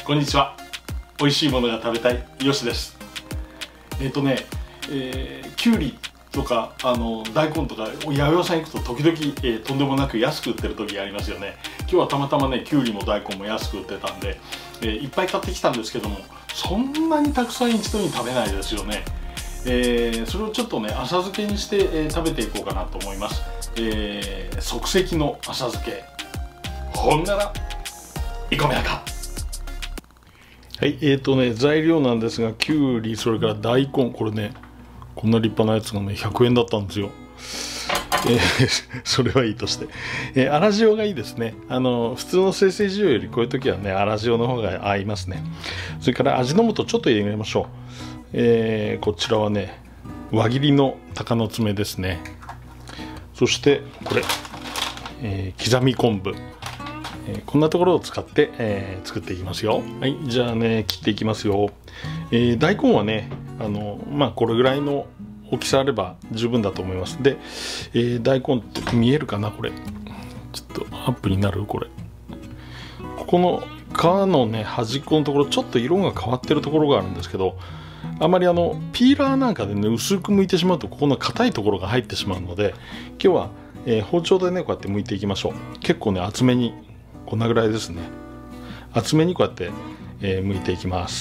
こんにちは。美味しいものが食べたいよしです。きゅうりとか大根とか八百屋さん行くと時々、とんでもなく安く売ってる時ありますよね。今日はたまたまねきゅうりも大根も安く売ってたんで、いっぱい買ってきたんですけども、そんなにたくさん一度に食べないですよね。それをちょっとね浅漬けにして、食べていこうかなと思います。即席の浅漬け、ほんならいこめやか。はい、材料なんですが、きゅうり、それから大根、これねこんな立派なやつがね100円だったんですよ。それはいいとして、粗塩がいいですね。普通の精製塩よりこういう時はね粗塩の方が合いますね。それから味の素ちょっと入れましょう。こちらはね輪切りの鷹の爪ですね。そしてこれ、刻み昆布、こんなところを使って、作っていきますよ。はい、じゃあね切っていきますよ。大根はねこれぐらいの大きさあれば十分だと思います。で、大根って見えるかな、これちょっとアップになる。これここの皮のね端っこのところちょっと色が変わってるところがあるんですけど、あまりピーラーなんかでね薄く剥いてしまうとここの硬いところが入ってしまうので、今日は、包丁でねこうやって剥いていきましょう。結構ね厚めに、こんなぐらいですね、厚めにこうやって、剥いていきます。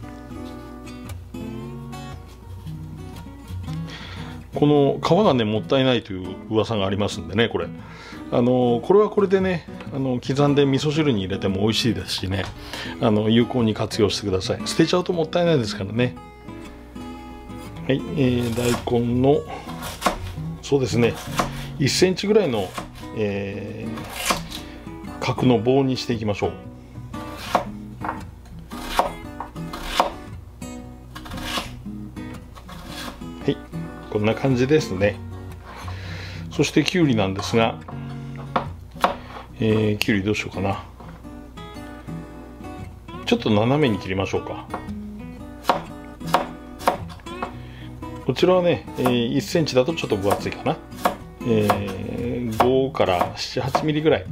この皮がねもったいないという噂がありますんでね、これこれはこれでね刻んで味噌汁に入れても美味しいですしね、有効に活用してください。捨てちゃうともったいないですからね。はい、大根のそうですね1センチぐらいの、角の棒にしていきましょう。はい、こんな感じですね。そしてきゅうりなんですが、きゅうりどうしようかな。ちょっと斜めに切りましょうか。こちらはね、1センチだとちょっと分厚いかな。5から7、8ミリぐらい。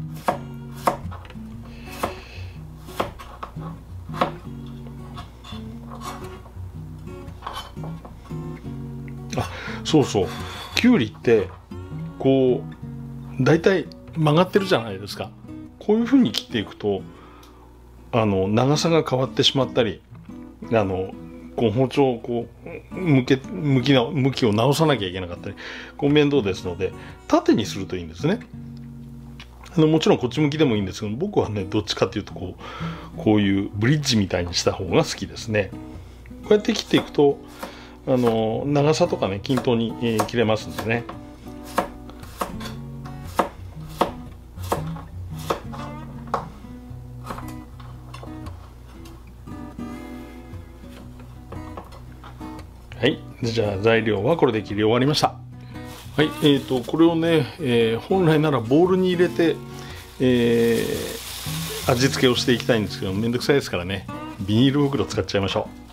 そうそう、きゅうりってこうだいたい曲がってるじゃないですか。こういう風に切っていくと長さが変わってしまったり、こう包丁をこう向きを直さなきゃいけなかったり、こう面倒ですので縦にするといいんですね。もちろんこっち向きでもいいんですけど、僕はねどっちかっていうとこういうブリッジみたいにした方が好きですね。こうやって切っていくと長さとかね均等に、切れますんでね。はい、じゃあ材料はこれで切り終わりました。はい、これをね、本来ならボウルに入れて、味付けをしていきたいんですけど、めんどくさいですからねビニール袋使っちゃいましょう。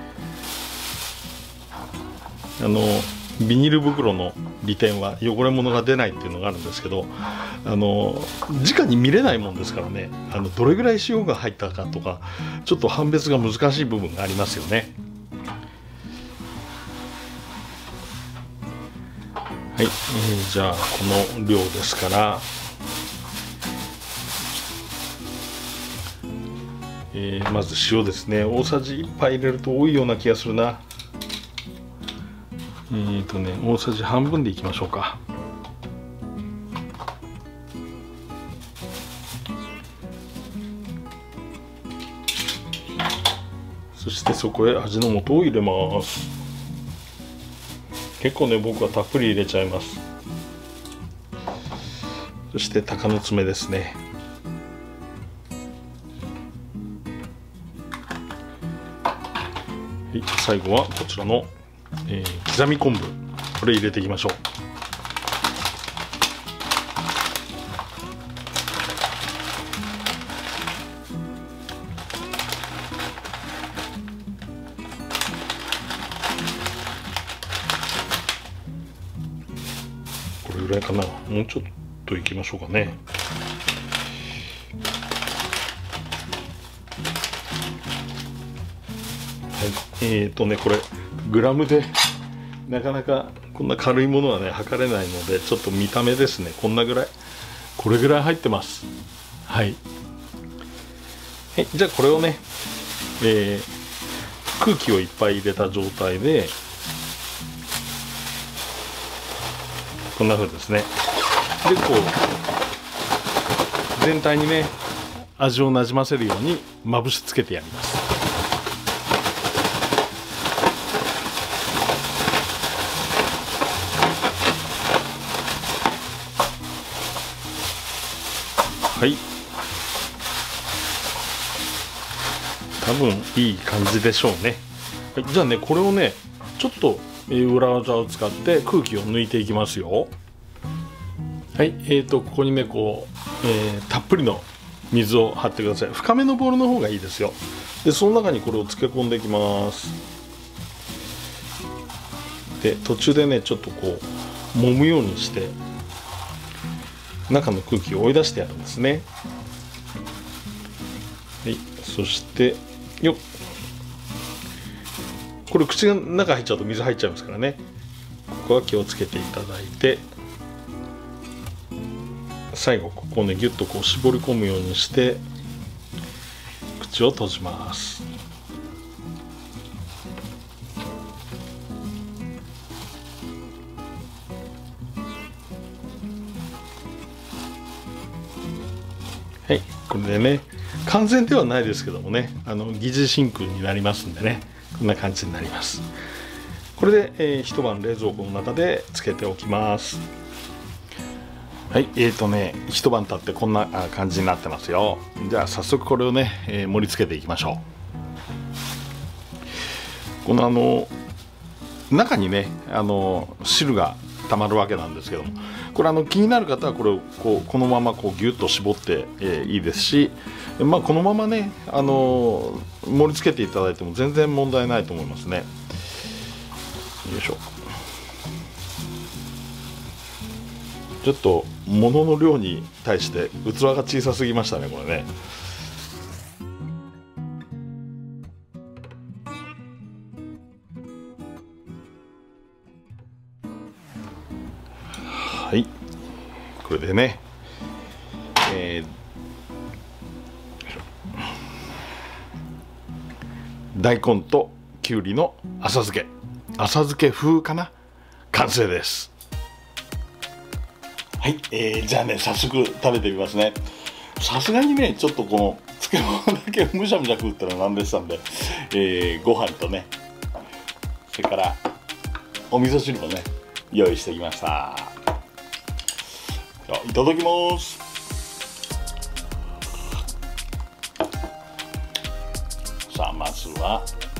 ビニール袋の利点は汚れ物が出ないっていうのがあるんですけど、直に見れないもんですからね、どれぐらい塩が入ったかとかちょっと判別が難しい部分がありますよね。はい、じゃあこの量ですから、まず塩ですね。大さじ1杯入れると多いような気がするな。大さじ半分でいきましょうか。そしてそこへ味の素を入れます。結構ね僕はたっぷり入れちゃいます。そして鷹の爪ですね。はい、最後はこちらの刻み昆布、これ入れていきましょう。これぐらいかな。もうちょっといきましょうかね。 これグラムでなかなかこんな軽いものはね測れないので、ちょっと見た目ですね、こんなぐらい、これぐらい入ってます。はい、じゃあこれをね、空気をいっぱい入れた状態でこんな風ですね。でこう全体にね味をなじませるようにまぶしつけてやります。はい、多分いい感じでしょうね。はい、じゃあねこれをねちょっと裏技を使って空気を抜いていきますよ。はい、ここにねこう、たっぷりの水を張ってください。深めのボウルの方がいいですよ。でその中にこれを漬け込んでいきます。で途中でねちょっとこう揉むようにして中の空気を追い出してやるんですね。はい、そしてよっ、これ口が中入っちゃうと水入っちゃいますからね、ここは気をつけていただいて、最後ここをねギュッとこう絞り込むようにして口を閉じます。はい、これでね完全ではないですけどもね、疑似真空になりますんでね、こんな感じになります。これで、一晩冷蔵庫の中でつけておきます。はい、一晩経ってこんな感じになってますよ。じゃあ早速これをね、盛り付けていきましょう。この中にね汁がたまるわけなんですけども、これ気になる方はこれをこのままこうギュッと絞って、いいですし、このままね盛り付けていただいても全然問題ないと思いますね。よいしょ。ちょっと物の量に対して器が小さすぎましたねこれね。はい、これでね、大根ときゅうりの浅漬け風かな、完成です。はい、じゃあね早速食べてみますね。さすがにねちょっとこの漬物だけむしゃむしゃ食うってのはなんでしたんで、ご飯とねそれからお味噌汁もね用意してきました。いただきます。さあまずは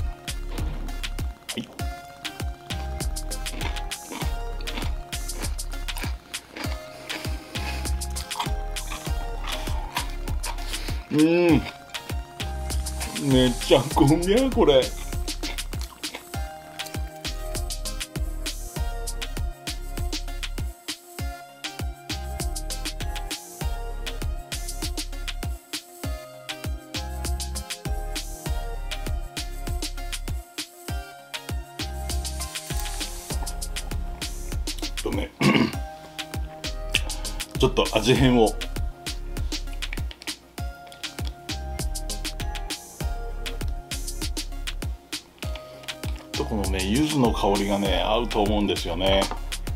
めっちゃくみゃこれ。ちょっと味変をこのね柚子の香りがね合うと思うんですよね。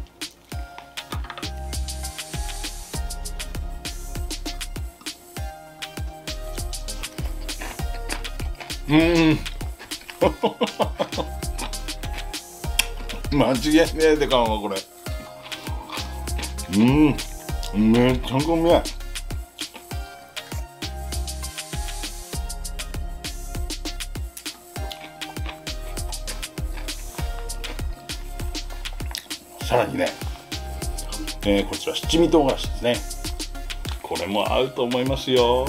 間違いねえでかんわこれ。めっちゃうめえ。さらにね、こちら七味唐辛子ですね。これも合うと思いますよ。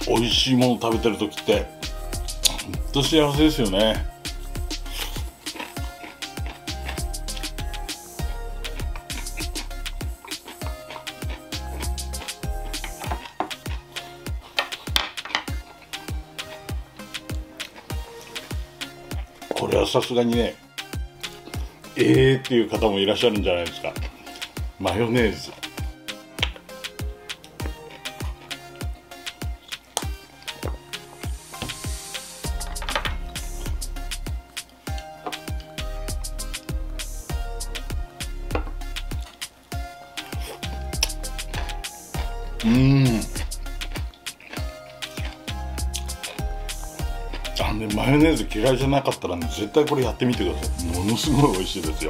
美味しいもの食べてる時ってほんと幸せですよね。これはさすがにねっていう方もいらっしゃるんじゃないですか。マヨネーズ、マヨネーズ嫌いじゃなかったらね、絶対これやってみてください。ものすごい美味しいですよ。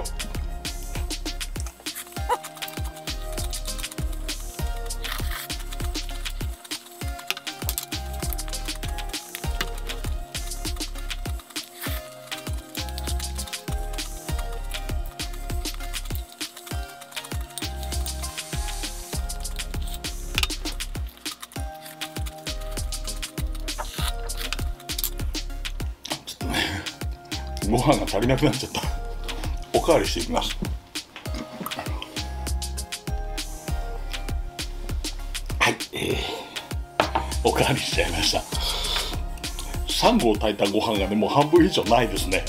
ご飯が足りなくなっちゃった。おかわりしていきます。はい、おかわりしちゃいました。3合炊いたご飯がね、もう半分以上ないですね。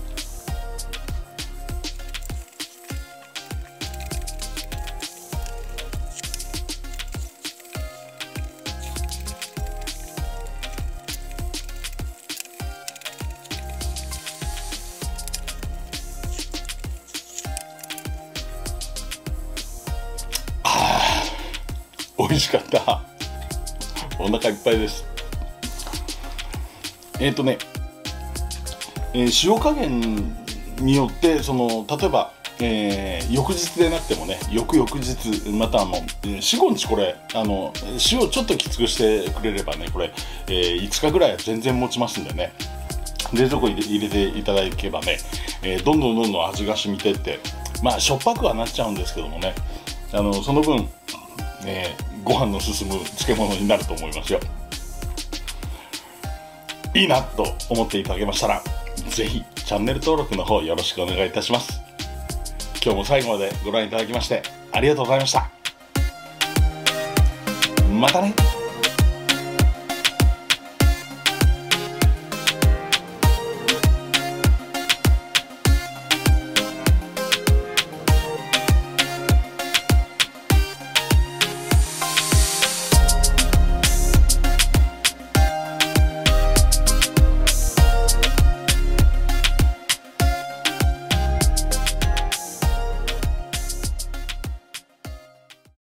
美味しかった。お腹いっぱいです。塩加減によって例えば、翌日でなくてもね、翌々日また4、5日これ塩をちょっときつくしてくれればね、これ、5日ぐらいは全然持ちますんでね、冷蔵庫に入れていただけばね、どんどん味が染みてって、まあしょっぱくはなっちゃうんですけどもね、その分ご飯の進む漬物になると思いますよ。いいなと思っていただけましたら、ぜひチャンネル登録の方よろしくお願いいたします。今日も最後までご覧いただきましてありがとうございました。またね。